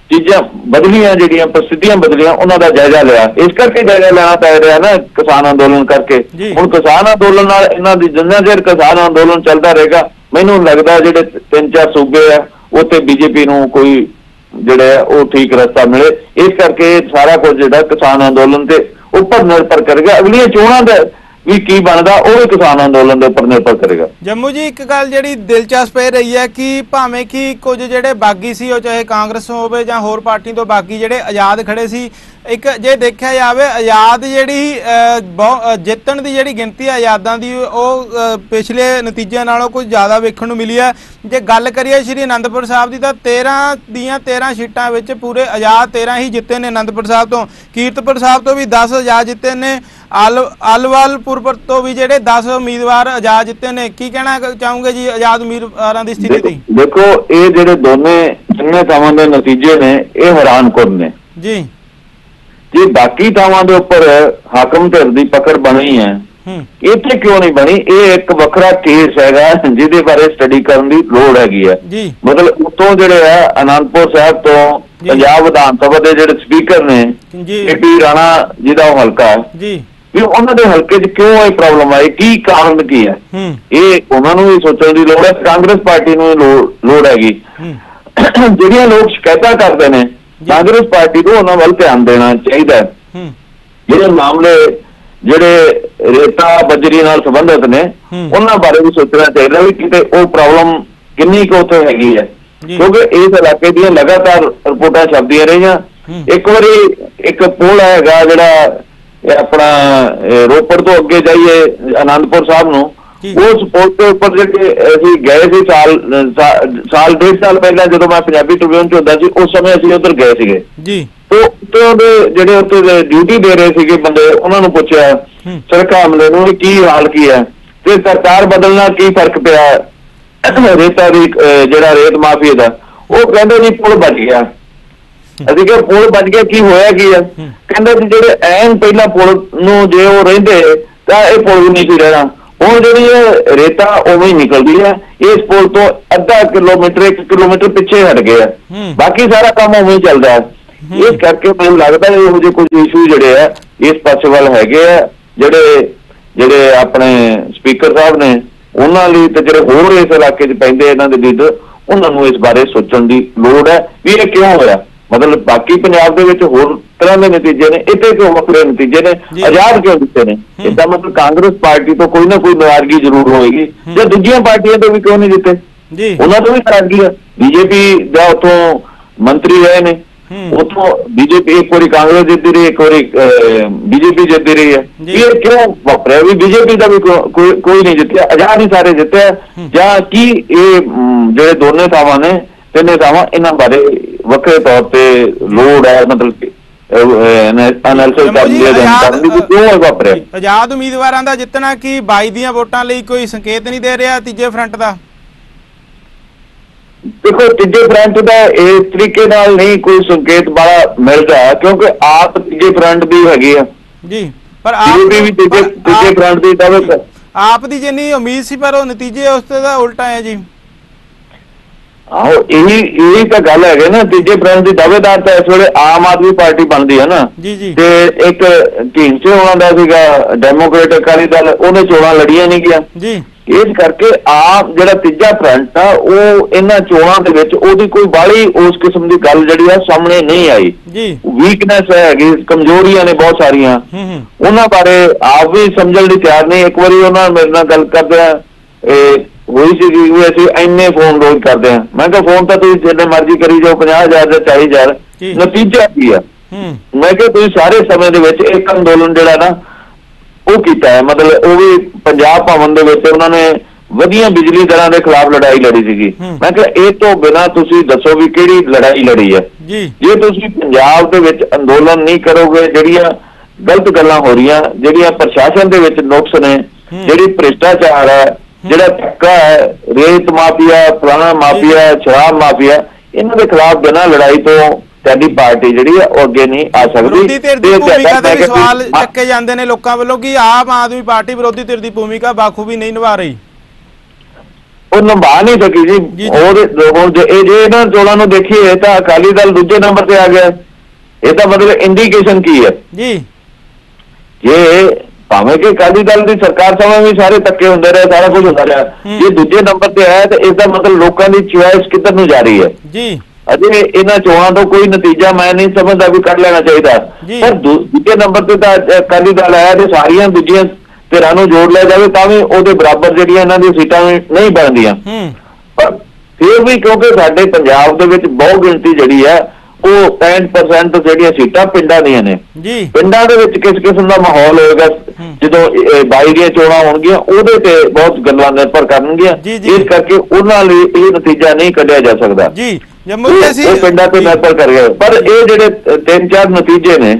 ਚੀਜ਼ਾਂ ਬਦਲੀਆਂ, ਜਿਹੜੀਆਂ ਪ੍ਰਸਥਿਤੀਆਂ ਬਦਲੀਆਂ, ਉਹਨਾਂ ਦਾ ਜਾਇਜ਼ਾ ਲਿਆ। ਇਸ ਕਰਕੇ ਜਾਇਜ਼ਾ ਲੈਣਾ ਪੈ ਰਿਹਾ ਨਾ ਕਿਸਾਨ ਅੰਦੋਲਨ ਕਰਕੇ। ਹੁਣ ਕਿਸਾਨ ਅੰਦੋਲਨ ਨਾਲ ਇਹਨਾਂ ਦੀ ਜਿੰਨਾ ਚਿਰ ਕਿਸਾਨ ਅੰਦੋਲਨ ਚੱਲਦਾ ਰਹੇਗਾ, ਮੈਨੂੰ ਲੱਗਦਾ ਜਿਹੜੇ ਤਿੰਨ ਚਾਰ ਸੂਬੇ ਆ ਉੱਥੇ ਬੀਜੇਪੀ ਨੂੰ ਕੋਈ ਜਿਹੜਾ ਉਹ ਠੀਕ ਰਸਤਾ ਮਿਲੇ। ਇਸ ਕਰਕੇ ਸਾਰਾ ਕੁਝ ਜਿਹੜਾ ਕਿਸਾਨ ਅੰਦੋਲਨ ਤੇ ਉੱਪਰ ਨਿਰਭਰ ਕਰੇਗਾ। ਅਗਲੀਆਂ ਚੋਣਾਂ ਦਾ ਵੀ ਕੀ ਬਣਦਾ ਉਹ ਵੀ ਕਿਸਾਨ ਅੰਦੋਲਨ ਦੇ ਉੱਪਰ ਨਿਰਭਰ ਕਰੇਗਾ। ਜੰਮੂ ਜੀ, ਇੱਕ ਗੱਲ ਜਿਹੜੀ ਦਿਲਚਸਪ ਇਹ ਰਹੀ ਹੈ ਕਿ ਭਾਵੇਂ ਕਿ ਕੁਝ ਜਿਹੜੇ ਬਾਗੀ ਸੀ, ਉਹ ਚਾਹੇ ਕਾਂਗਰਸ ਹੋਵੇ ਜਾਂ ਹੋਰ ਪਾਰਟੀ ਤੋਂ ਬਾਗੀ ਜਿਹੜੇ ਆਜ਼ਾਦ ਖੜੇ ਸੀ, ਇੱਕ ਜੇ ਦੇਖਿਆ ਜਾਵੇ ਆਜ਼ਾਦ ਜਿਹੜੀ ਜਿੱਤਣ ਦੀ ਜਿਹੜੀ ਗਿਣਤੀ ਹੈ ਆਜ਼ਾਦਾਂ ਦੀ, ਉਹ ਪਿਛਲੇ ਨਤੀਜਿਆਂ ਨਾਲੋਂ ਕੁਝ ਜ਼ਿਆਦਾ ਵੇਖਣ ਨੂੰ ਮਿਲੀ ਹੈ। ਜੇ ਗੱਲ ਕਰੀਏ ਸ਼੍ਰੀ ਅਨੰਦਪੁਰ ਸਾਹਿਬ ਦੀ, ਤਾਂ ਤੇਰਾਂ ਦੀਆਂ ਤੇਰਾਂ ਸੀਟਾਂ ਵਿੱਚ ਪੂਰੇ ਆਜ਼ਾਦ ਤੇਰਾਂ ਹੀ ਜਿੱਤੇ ਨੇ ਅਨੰਦਪੁਰ ਸਾਹਿਬ ਤੋਂ। ਕੀਰਤਪੁਰ ਸਾਹਿਬ ਤੋਂ ਵੀ ਦਸ ਆਜ਼ਾਦ ਜਿੱਤੇ ਨੇ। ਅਲ ਅਲਵਾਲਪੁਰ ਤੋਂ ਵੀ ਜਿਹੜੇ ਦਸ ਉਮੀਦਵਾਰ ਆਜ਼ਾਦ ਜਿੱਤੇ ਨੇ। ਕੀ ਕਹਿਣਾ ਚਾਹੋਗੇ ਜੀ ਆਜ਼ਾਦ ਉਮੀਦਵਾਰਾਂ ਦੀ ਸਥਿਤੀ ਦੀ? ਦੇਖੋ, ਇਹ ਜਿਹੜੇ ਦੋਨੇ ਜਿੰਨੇ ਥਾਵਾਂ ਦੇ ਨਤੀਜੇ ਨੇ ਇਹ ਹੈਰਾਨਕੁਨ ਨੇ ਜੀ। ਜੇ ਬਾਕੀ ਥਾਵਾਂ ਦੇ ਉੱਪਰ ਹਾਕਮ ਧਿਰ ਦੀ ਪਕੜ ਬਣੀ ਹੈ, ਇੱਥੇ ਕਿਉਂ ਨਹੀਂ ਬਣੀ? ਇਹ ਇੱਕ ਵੱਖਰਾ ਕੇਸ ਹੈਗਾ ਜਿਹਦੇ ਬਾਰੇ ਸਟੱਡੀ ਕਰਨ ਦੀ ਲੋੜ ਹੈਗੀ ਹੈ। ਮਤਲਬ ਉਤੋਂ ਜਿਹੜੇ ਆ ਅਨੰਦਪੁਰ ਸਾਹਿਬ ਤੋਂ ਪੰਜਾਬ ਵਿਧਾਨ ਸਭਾ ਦੇ ਜਿਹੜੇ ਸਪੀਕਰ ਨੇ ਏਪੀ ਰਾਣਾ ਜਿਹਦਾ ਉਹ ਹਲਕਾ ਜੀ, ਵੀ ਉਹਨਾਂ ਦੇ ਹਲਕੇ 'ਚ ਕਿਉਂ ਇਹ ਪ੍ਰੋਬਲਮ ਆਈ, ਕੀ ਕਾਰਨ ਕੀ ਹੈ, ਇਹ ਉਹਨਾਂ ਨੂੰ ਵੀ ਸੋਚਣ ਦੀ ਲੋੜ ਹੈ। ਕਾਂਗਰਸ ਪਾਰਟੀ ਨੂੰ ਲੋੜ ਹੈਗੀ। ਜਿਹੜੀਆਂ ਲੋਕ ਸ਼ਿਕਾਇਤਾਂ ਕਰਦੇ ਨੇ ਕਾਂਗਰਸ ਪਾਰਟੀ ਨੂੰ ਉਹਨਾਂ ਵੱਲ ਧਿਆਨ ਦੇਣਾ ਚਾਹੀਦਾ। ਜਿਹੜੇ ਮਾਮਲੇ ਜਿਹੜੇ ਰੇਤਾ ਬਜਰੀ ਨਾਲ ਸੰਬੰਧਿਤ ਨੇ ਉਹਨਾਂ ਬਾਰੇ ਵੀ ਸੋਚਣਾ ਚਾਹੀਦਾ ਵੀ ਕਿਤੇ ਉਹ ਪ੍ਰੋਬਲਮ ਕਿੰਨੀ ਕੁ ਉੱਥੇ ਹੈਗੀ ਹੈ, ਕਿਉਂਕਿ ਇਸ ਇਲਾਕੇ ਦੀਆਂ ਲਗਾਤਾਰ ਰਿਪੋਰਟਾਂ ਛਪਦੀਆਂ ਰਹੀਆਂ। ਇੱਕ ਵਾਰੀ ਇੱਕ ਪੁਲ ਹੈਗਾ ਜਿਹੜਾ ਆਪਣਾ ਰੋਪੜ ਤੋਂ ਅੱਗੇ ਜਾਈਏ ਅਨੰਦਪੁਰ ਸਾਹਿਬ ਨੂੰ, ਉਸ ਪੁਲ ਦੇ ਉੱਪਰ ਜਿਹੜੇ ਅਸੀਂ ਗਏ ਸੀ ਸਾਲ ਸਾਲ ਡੇਢ ਸਾਲ ਪਹਿਲਾਂ ਜਦੋਂ ਮੈਂ ਪੰਜਾਬੀ ਟ੍ਰਿਬਿਊਨ 'ਚ ਹੁੰਦਾ ਸੀ, ਉਸ ਸਮੇਂ ਅਸੀਂ ਉੱਧਰ ਗਏ ਸੀਗੇ ਜੀ। ਤੇ ਉਹਦੇ ਜਿਹੜੇ ਉੱਥੇ ਡਿਊਟੀ ਦੇ ਰਹੇ ਸੀਗੇ ਬੰਦੇ, ਉਹਨਾਂ ਨੂੰ ਪੁੱਛਿਆ ਸੜਕਾਂ ਹਮਲੇ ਨੂੰ ਕੀ ਹਾਲ ਕੀ ਹੈ ਤੇ ਸਰਕਾਰ ਬਦਲਣ ਨਾਲ ਕੀ ਫਰਕ ਪਿਆ ਰੇਤਾ ਦੀ ਜਿਹੜਾ ਰੇਤ ਮਾਫੀਆ ਦਾ। ਉਹ ਕਹਿੰਦੇ ਜੀ ਪੁਲ ਬਚ ਗਿਆ। ਅਸੀਂ ਕਿਹਾ ਪੁਲ ਬਚ ਗਿਆ, ਕੀ ਹੋਇਆ ਕੀ ਹੈ? ਕਹਿੰਦੇ ਜੀ ਜਿਹੜੇ ਐਨ ਪਹਿਲਾਂ ਪੁਲ ਨੂੰ ਜੇ ਉਹ ਰਹਿੰਦੇ ਤਾਂ ਇਹ ਪੁਲ ਵੀ ਨਹੀਂ ਸੀ ਰਹਿਣਾ। ਹੁਣ ਜਿਹੜੀ ਇਹ ਰੇਤਾ ਉਵੇਂ ਹੀ ਨਿਕਲਦੀ ਹੈ, ਇਸ ਪੁਲ ਤੋਂ ਅੱਧਾ ਕਿਲੋਮੀਟਰ ਇੱਕ ਕਿਲੋਮੀਟਰ ਪਿੱਛੇ ਹਟ ਗਿਆ, ਬਾਕੀ ਸਾਰਾ ਕੰਮ ਉਵੇਂ ਹੀ ਚੱਲਦਾ ਹੈ। ਇਸ ਕਰਕੇ ਮੈਨੂੰ ਲੱਗਦਾ ਇਹੋ ਜਿਹੇ ਕੁਝ ਇਸ਼ੂ ਜਿਹੜੇ ਆ ਇਸ ਪਾਸੇ ਵੱਲ ਹੈਗੇ ਆ, ਜਿਹੜੇ ਜਿਹੜੇ ਆਪਣੇ ਸਪੀਕਰ ਸਾਹਿਬ ਨੇ ਉਹਨਾਂ ਲਈ ਤੇ ਜਿਹੜੇ ਹੋਰ ਇਸ ਇਲਾਕੇ 'ਚ ਪੈਂਦੇ ਇਹਨਾਂ ਦੇ ਲੀਡਰ, ਉਹਨਾਂ ਨੂੰ ਇਸ ਬਾਰੇ ਸੋਚਣ ਦੀ ਲੋੜ ਹੈ ਵੀ ਇਹ ਕਿਉਂ ਹੋਇਆ। ਮਤਲਬ ਬਾਕੀ ਪੰਜਾਬ ਦੇ ਵਿੱਚ ਹੋਰ ਤਰ੍ਹਾਂ ਦੇ ਨਤੀਜੇ ਨੇ, ਇੱਥੇ ਕਿਉਂ ਵੱਖਰੇ ਨਤੀਜੇ ਨੇ, ਆਜ਼ਾਦ ਕਿਉਂ ਦਿੱਤੇ ਨੇ? ਇਹਦਾ ਮਤਲਬ ਕਾਂਗਰਸ ਪਾਰਟੀ ਤੋਂ ਕੋਈ ਨਾ ਕੋਈ ਨਾਰਾਜ਼ਗੀ ਜ਼ਰੂਰ ਹੋਏਗੀ, ਜਾਂ ਦੂਜੀਆਂ ਪਾਰਟੀਆਂ ਤੋਂ ਵੀ ਕਿਉਂ ਨਹੀਂ ਦਿੱਤੇ, ਉਹਨਾਂ ਤੋਂ ਵੀ ਨਾਰਾਜ਼ਗੀ ਹੈ। ਬੀਜੇਪੀ ਦਾ ਉੱਥੋਂ ਮੰਤਰੀ ਰਹੇ ਨੇ, ਉੱਥੋਂ ਬੀਜੇਪੀ ਇੱਕ ਵਾਰੀ ਕਾਂਗਰਸ ਜਿੱਤੀ ਰਹੀ, ਇੱਕ ਵਾਰੀ ਬੀਜੇਪੀ ਜਿੱਤੀ ਰਹੀ ਹੈ। ਇਹ ਕਿਉਂ ਵਾਪਰਿਆ ਵੀ ਬੀਜੇਪੀ ਦਾ ਵੀ ਕੋਈ ਕੋਈ ਨਹੀਂ ਜਿੱਤਿਆ, ਆਜ਼ਾਦ ਹੀ ਸਾਰੇ ਜਿੱਤਿਆ? ਜਾਂ ਕੀ ਇਹ ਜਿਹੜੇ ਦੋਨੇ ਥਾਵਾਂ ਨੇ ਤਿੰਨੇ ਥਾਵਾਂ, ਇਹਨਾਂ ਬਾਰੇ ਵੱਖਰੇ ਤੌਰ ਤੇ ਲੋੜ ਹੈ ਮਤਲਬ ਆਜ਼ਾਦ ਉਮੀਦਵਾਰਾਂ ਦਾ ਜਿੱਤਣਾ ਕੀ ਬਾਈ ਦੀਆਂ ਵੋਟਾਂ ਲਈ ਕੋਈ ਸੰਕੇਤ ਨਹੀਂ ਦੇ ਰਿਹਾ ਤੀਜੇ ਫਰੰਟ ਦਾ? ਦੇਖੋ, ਤੀਜੇ ਫਰੰਟ ਦਾ ਇਸ ਤਰੀਕੇ ਨਾਲ ਨਹੀਂ ਕੋਈ ਸੰਕੇਤ ਬੜਾ ਮਿਲਦਾ, ਕਿਉਂਕਿ ਆਪ ਤੀਜੇ ਫਰੰਟ ਦੀ ਹੈਗੀ ਆ ਜੀ। ਪਰ ਤੀਜੇ ਫਰੰਟ ਦੀ ਆਪ ਦੀ ਜਿੰਨੀ ਉਮੀਦ ਸੀ, ਪਰ ਉਹ ਨਤੀਜੇ ਉਸ ਦਾ ਉਲਟਾ ਹੈ ਜੀ। ਆਹੋ, ਇਹੀ ਇਹੀ ਤਾਂ ਗੱਲ ਹੈਗੇ ਨਾ। ਤੀਜੇ ਫਰੰਟ ਦੀ ਦਾਅਵੇਦਾਰ ਤਾਂ ਇਸ ਵੇਲੇ ਆਮ ਆਦਮੀ ਪਾਰਟੀ ਬਣਦੀ ਹੈ ਨਾ, ਤੇ ਇੱਕ ਢੀਂਡਸੇ ਉਹਨਾਂ ਦਾ ਸੀਗਾ ਡੈਮੋਕ੍ਰੇਟਿਕ ਅਕਾਲੀ ਦਲ, ਉਹਨੇ ਚੋਣਾਂ ਲੜੀਆਂ ਨਹੀਂ ਗਿਆ ਜੀ। ਇਸ ਕਰਕੇ ਆਪ ਜਿਹੜਾ ਤੀਜਾ ਫਰੰਟ ਆ ਉਹ ਇਹਨਾਂ ਚੋਣਾਂ ਦੇ ਵਿੱਚ ਉਹਦੀ ਕੋਈ ਬਾਹਲੀ ਉਸ ਕਿਸਮ ਦੀ ਗੱਲ ਜਿਹੜੀ ਆ ਸਾਹਮਣੇ ਨਹੀਂ ਆਈ। ਵੀਕਨੈਸ ਹੈਗੀ, ਕਮਜ਼ੋਰੀਆਂ ਨੇ ਬਹੁਤ ਸਾਰੀਆਂ, ਉਹਨਾਂ ਬਾਰੇ ਆਪ ਵੀ ਸਮਝਣ ਲਈ ਤਿਆਰ ਨਹੀਂ। ਇੱਕ ਵਾਰੀ ਉਹਨਾਂ ਮੇਰੇ ਨਾਲ ਗੱਲ ਕਰਦੇ ਆ ਹੋਈ ਸੀ ਵੀ ਅਸੀਂ ਇੰਨੇ ਫੋਨ ਰੋਜ਼ ਕਰਦੇ ਹਾਂ। ਮੈਂ ਕਿਹਾ ਫੋਨ ਤਾਂ ਤੁਸੀਂ ਜਿੰਨੇ ਮਰਜ਼ੀ ਕਰੀ ਜਾਓ, ਪੰਜਾਹ ਹਜ਼ਾਰ ਜਾਂ ਚਾਲੀ ਹਜ਼ਾਰ, ਨਤੀਜਾ ਕੀ ਆ? ਮੈਂ ਕਿਹਾ ਤੁਸੀਂ ਸਾਰੇ ਸਮੇਂ ਦੇ ਵਿੱਚ ਇੱਕ ਅੰਦੋਲਨ ਜਿਹੜਾ ਨਾ ਉਹ ਕੀਤਾ ਹੈ, ਮਤਲਬ ਉਹ ਵੀ ਪੰਜਾਬ ਭਵਨ ਦੇ ਵਿੱਚ ਉਹਨਾਂ ਨੇ ਵਧੀਆ ਬਿਜਲੀ ਦਰਾਂ ਦੇ ਖਿਲਾਫ ਲੜਾਈ ਲੜੀ ਸੀਗੀ। ਮੈਂ ਕਿਹਾ ਇਹ ਤੋਂ ਬਿਨਾਂ ਤੁਸੀਂ ਦੱਸੋ ਵੀ ਕਿਹੜੀ ਲੜਾਈ ਲੜੀ ਹੈ? ਜੇ ਤੁਸੀਂ ਪੰਜਾਬ ਦੇ ਵਿੱਚ ਅੰਦੋਲਨ ਨਹੀਂ ਕਰੋਗੇ, ਜਿਹੜੀਆਂ ਗਲਤ ਗੱਲਾਂ ਹੋ ਰਹੀਆਂ, ਜਿਹੜੀਆਂ ਪ੍ਰਸ਼ਾਸਨ ਦੇ ਵਿੱਚ ਨੁਕਸ ਨੇ, ਜਿਹੜੀ ਭ੍ਰਿਸ਼ਟਾਚਾਰ ਹੈ, ਜਿਹੜਾ ਧੱਕਾ ਹੈ, ਰੇਤ ਮਾਫੀਆ, ਫਲਾਣਾ ਮਾਫੀਆ, ਸ਼ਰਾਬ ਮਾਫੀਆ, ਇਹਨਾਂ ਦੇ ਖਿਲਾਫ ਬਿਨਾਂ ਲੜਾਈ ਤੋਂ ਸਾਡੀ ਪਾਰਟੀ ਜਿਹੜੀ ਆ ਉਹ ਅੱਗੇ ਨਹੀਂ ਆ ਸਕਦੀ। ਵਿਰੋਧੀ ਧਿਰ ਦੀ ਭੂਮਿਕਾ ਦੇ ਸਵਾਲ ਚੱਕੇ ਜਾਂਦੇ ਨੇ ਲੋਕਾਂ ਵੱਲੋਂ ਕਿ ਆਮ ਆਦਮੀ ਪਾਰਟੀ ਵਿਰੋਧੀ ਧਿਰ ਦੀ ਭੂਮਿਕਾ ਬਾਖੂਬੀ ਨਹੀਂ ਨਿਭਾ ਰਹੀ। ਉਹ ਨਿਭਾ ਨਹੀਂ ਸਕੀ ਜੀ। ਉਹਦੇ ਹੁਣ ਜੇ ਇਹ ਜੇ ਇਹਨਾਂ ਚੋਣਾਂ ਨੂੰ ਦੇਖੀਏ ਤਾਂ ਅਕਾਲੀ ਦਲ ਦੂਜੇ ਨੰਬਰ ਤੇ ਆ ਗਿਆ। ਇਹ ਤਾਂ ਮਤਲਬ ਇੰਡੀਕੇਸ਼ਨ ਕੀ ਹੈ ਜੀ? ਜੇ ਭਾਵੇਂ ਕਿ ਅਕਾਲੀ ਦਲ ਦੀ ਸਰਕਾਰ ਸਮੇਂ ਵੀ ਸਾਰੇ ਧੱਕੇ ਹੁੰਦੇ ਰਹੇ, ਸਾਰਾ ਕੁਝ ਹੁੰਦਾ ਰਿਹਾ, ਜੇ ਦੂਜੇ ਨੰਬਰ ਤੇ ਆਇਆ ਤਾਂ ਇਸ ਦਾ ਮਤਲਬ ਲੋਕਾਂ ਦੀ ਚੁਆਇਸ ਕਿੱਧਰ ਨੂੰ ਜਾ ਰਹੀ ਹੈ ਜੀ। ਅਜੇ ਇਹਨਾਂ ਚੋਣਾਂ ਤੋਂ ਕੋਈ ਨਤੀਜਾ ਮੈਂ ਨਹੀਂ ਸਮਝਦਾ ਵੀ ਕੱਢ ਲੈਣਾ ਚਾਹੀਦਾ, ਪਰ ਦੂਜੇ ਨੰਬਰ ਤੇ ਤਾਂ ਅਕਾਲੀ ਦਲ ਆਇਆ ਤੇ ਸਾਰੀਆਂ ਦੂਜੀਆਂ ਧਿਰਾਂ ਨੂੰ ਜੋੜ ਲਿਆ ਜਾਵੇ ਤਾਂ ਵੀ ਉਹਦੇ ਬਰਾਬਰ ਜਿਹੜੀਆਂ ਇਹਨਾਂ ਦੀਆਂ ਸੀਟਾਂ ਨਹੀਂ ਬਣਦੀਆਂ। ਪਰ ਫਿਰ ਵੀ ਕਿਉਂਕਿ ਸਾਡੇ ਪੰਜਾਬ ਦੇ ਵਿੱਚ ਬਹੁ ਗਿਣਤੀ ਜਿਹੜੀ ਹੈ ਉਹ ਪੈਂਹਠ ਪਰਸੈਂਟ ਜਿਹੜੀਆਂ ਸੀਟਾਂ ਪਿੰਡਾਂ ਦੀਆਂ ਨੇ। ਪਿੰਡਾਂ ਦੇ ਵਿੱਚ ਕਿਸ ਕਿਸਮ ਦਾ ਮਾਹੌਲ ਹੋਏਗਾ ਜਦੋਂ ਬਾਈ ਦੀਆਂ ਚੋਣਾਂ ਹੋਣਗੀਆਂ ਉਹਦੇ ਤੇ ਬਹੁਤ ਗੱਲਾਂ ਨਿਰਭਰ ਕਰਨਗੀਆਂ। ਇਸ ਕਰਕੇ ਉਹਨਾਂ ਲਈ ਇਹ ਨਤੀਜਾ ਨਹੀਂ ਕੱਢਿਆ ਜਾ ਸਕਦਾ, ਇਹ ਪਿੰਡਾਂ ਤੇ ਨਿਰਭਰ ਕਰੇਗਾ। ਪਰ ਇਹ ਜਿਹੜੇ ਤਿੰਨ ਚਾਰ ਨਤੀਜੇ ਨੇ,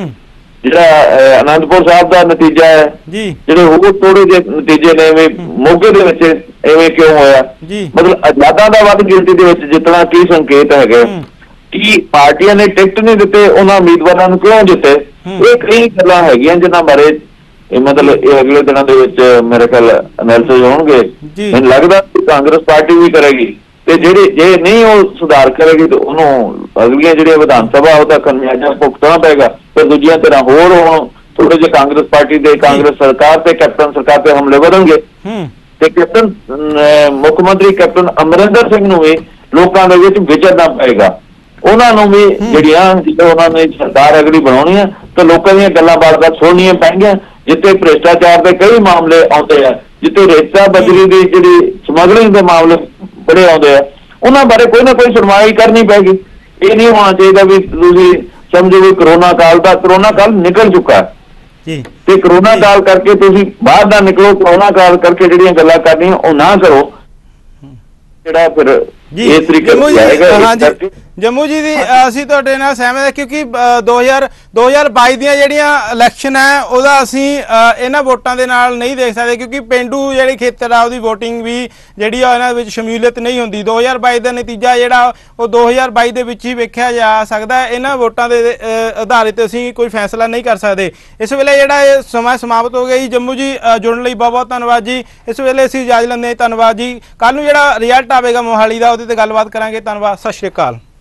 ਜਿਹੜਾ ਅਨੰਦਪੁਰ ਸਾਹਿਬ ਦਾ ਨਤੀਜਾ ਹੈ, ਜਿਹੜੇ ਹੋਰ ਥੋੜੇ ਜਿਹੇ ਨਤੀਜੇ ਨੇ, ਐਵੇਂ ਮੋਗੇ ਦੇ ਵਿੱਚ ਐਵੇਂ ਕਿਉਂ ਹੋਇਆ, ਮਤਲਬ ਆਜ਼ਾਦਾਂ ਦਾ ਵੱਧ ਗਿਣਤੀ ਦੇ ਵਿੱਚ ਜਿੱਤਣਾ ਕੀ ਸੰਕੇਤ ਹੈਗੇ, ਕਿ ਪਾਰਟੀਆਂ ਨੇ ਟਿਕਟ ਨਹੀਂ ਦਿੱਤੇ, ਉਹਨਾਂ ਉਮੀਦਵਾਰਾਂ ਨੂੰ ਕਿਉਂ ਦਿੱਤੇ, ਇਹ ਕਈ ਗੱਲਾਂ ਹੈਗੀਆਂ ਜਿਨ੍ਹਾਂ ਬਾਰੇ ਇਹ ਮਤਲਬ ਇਹ ਅਗਲੇ ਦਿਨਾਂ ਦੇ ਵਿੱਚ ਮੇਰੇ ਖਿਆਲ ਐਨਾਲਿਸਿਸ ਹੋਣਗੇ। ਮੈਨੂੰ ਲੱਗਦਾ ਕਾਂਗਰਸ ਪਾਰਟੀ ਵੀ ਕਰੇਗੀ, ਤੇ ਜਿਹੜੇ ਜੇ ਨਹੀਂ ਉਹ ਸੁਧਾਰ ਕਰੇਗੀ ਤੇ ਉਹਨੂੰ ਅਗਲੀਆਂ ਜਿਹੜੀਆਂ ਵਿਧਾਨ ਸਭਾ ਉਹਦਾ ਖਮਿਆਜਾ ਭੁਗਤਣਾ ਪਏਗਾ। ਫਿਰ ਦੂਜੀਆਂ ਤਰ੍ਹਾਂ ਹੋਰ ਹੁਣ ਥੋੜੇ ਜਿਹੇ ਕਾਂਗਰਸ ਪਾਰਟੀ ਦੇ, ਕਾਂਗਰਸ ਸਰਕਾਰ ਤੇ ਕੈਪਟਨ ਸਰਕਾਰ ਤੇ ਹਮਲੇ ਵਧਣਗੇ, ਤੇ ਕੈਪਟਨ ਮੁੱਖ ਮੰਤਰੀ ਕੈਪਟਨ ਅਮਰਿੰਦਰ ਸਿੰਘ ਨੂੰ ਵੀ ਲੋਕਾਂ ਦੇ ਵਿੱਚ ਵਿਚਰਨਾ ਪਏਗਾ। ਉਹਨਾਂ ਨੂੰ ਵੀ ਜਿਹੜੀਆਂ ਜਦੋਂ ਉਹਨਾਂ ਨੇ ਸਰਕਾਰ ਅਗਲੀ ਬਣਾਉਣੀ ਹੈ ਤਾਂ ਲੋਕਾਂ ਦੀਆਂ ਗੱਲਾਂ ਬਾਰ-ਬਾਰ ਸੁਣਨੀਆਂ ਪੈਣਗੀਆਂ। ਜਿੱਥੇ ਭ੍ਰਿਸ਼ਟਾਚਾਰ ਦੇ ਕਈ ਮਾਮਲੇ ਆਉਂਦੇ ਆ, ਜਿੱਥੇ ਰੇਤਾ ਬਜਰੀ ਦੀ ਜਿਹੜੀ ਸਮਗਲਿੰਗ ਦੇ ਮਾਮਲੇ ਬੜੇ ਆਉਂਦੇ ਆ, ਉਹਨਾਂ ਬਾਰੇ ਕੋਈ ਨਾ ਕੋਈ ਸੁਣਵਾਈ ਕਰਨੀ ਪੈਗੀ। ਇਹ ਨਹੀਂ ਹੋਣਾ ਚਾਹੀਦਾ ਵੀ ਤੁਸੀਂ ਸਮਝੋ ਵੀ ਕਰੋਨਾ ਕਾਲ ਦਾ ਕਰੋਨਾ ਕਾਲ ਨਿਕਲ ਚੁੱਕਾ ਤੇ ਕਰੋਨਾ ਕਾਲ ਕਰਕੇ ਤੁਸੀਂ ਬਾਹਰ ਨਾ ਨਿਕਲੋ, ਕਰੋਨਾ ਕਾਲ ਕਰਕੇ ਜਿਹੜੀਆਂ ਗੱਲਾਂ ਕਰਨੀਆਂ ਉਹ ਨਾ ਕਰੋ, ਜਿਹੜਾ ਫਿਰ ਇਸ ਤਰੀਕੇ ਨਾਲ ਜੰਮੂ ਜੀ ਦੀ ਅਸੀਂ ਤੁਹਾਡੇ ਨਾਲ ਸਹਿਮਤ ਹਾਂ, ਕਿਉਂਕਿ ਦੋ ਹਜ਼ਾਰ ਬਾਈ ਦੀਆਂ ਜਿਹੜੀਆਂ ਇਲੈਕਸ਼ਨ ਹੈ ਉਹਦਾ ਅਸੀਂ ਇਹਨਾਂ ਵੋਟਾਂ ਦੇ ਨਾਲ ਨਹੀਂ ਦੇਖ ਸਕਦੇ, ਕਿਉਂਕਿ ਪਿੰਡੂ ਜਿਹੜੇ ਖੇਤਰ ਆ ਉਹਦੀ ਵੋਟਿੰਗ ਵੀ ਜਿਹੜੀ ਆ ਇਹਨਾਂ ਵਿੱਚ ਸ਼ਮੂਲੀਅਤ ਨਹੀਂ ਹੁੰਦੀ। ਦੋ ਹਜ਼ਾਰ ਬਾਈ ਦਾ ਨਤੀਜਾ ਜਿਹੜਾ ਉਹ ਦੋ ਹਜ਼ਾਰ ਬਾਈ ਦੇ ਵਿੱਚ ਹੀ ਵੇਖਿਆ ਜਾ ਸਕਦਾ ਹੈ। ਇਹਨਾਂ ਵੋਟਾਂ ਦੇ ਆਧਾਰਿਤ ਅਸੀਂ ਕੋਈ ਫੈਸਲਾ ਨਹੀਂ ਕਰ ਸਕਦੇ। ਇਸ ਵੇਲੇ ਜਿਹੜਾ ਇਹ ਸਮਾਂ ਸਮਾਪਤ ਹੋ ਗਿਆ ਜੀ। ਜੰਮੂ ਜੀ ਜੁੜਨ ਲਈ ਬਹੁਤ ਬਹੁਤ ਧੰਨਵਾਦ ਜੀ। ਇਸ ਵੇਲੇ ਅਸੀਂ ਇਜਾਜ਼ਤ ਲੈਂਦੇ ਹਾਂ, ਧੰਨਵਾਦ ਜੀ। ਕੱਲ੍ਹ ਨੂੰ ਜਿਹੜਾ ਰਿਜ਼ਲਟ ਆਵੇਗਾ ਮੋਹਾਲੀ ਦਾ ਉਹਦੇ ਤੇ ਗੱਲਬਾਤ ਕਰਾਂਗੇ। ਧੰਨਵਾਦ, ਸਤਿ ਸ਼੍ਰੀ ਅਕਾਲ।